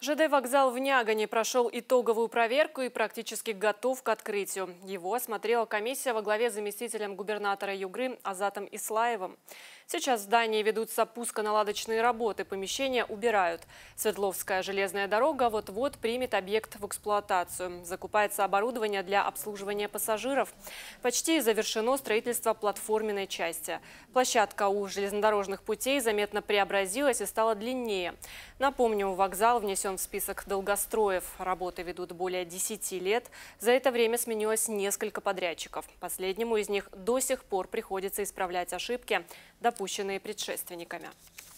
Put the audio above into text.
ЖД-вокзал в Нягане прошел итоговую проверку и практически готов к открытию. Его осмотрела комиссия во главе с заместителем губернатора Югры Азатом Ислаевым. Сейчас в здании ведутся пусконаладочные работы, помещения убирают. Свердловская железная дорога вот-вот примет объект в эксплуатацию. Закупается оборудование для обслуживания пассажиров. Почти завершено строительство платформенной части. Площадка у железнодорожных путей заметно преобразилась и стала длиннее. Напомню, вокзал внесен в список долгостроев. Работы ведут более 10 лет. За это время сменилось несколько подрядчиков. Последнему из них до сих пор приходится исправлять ошибки, допущенные предшественниками.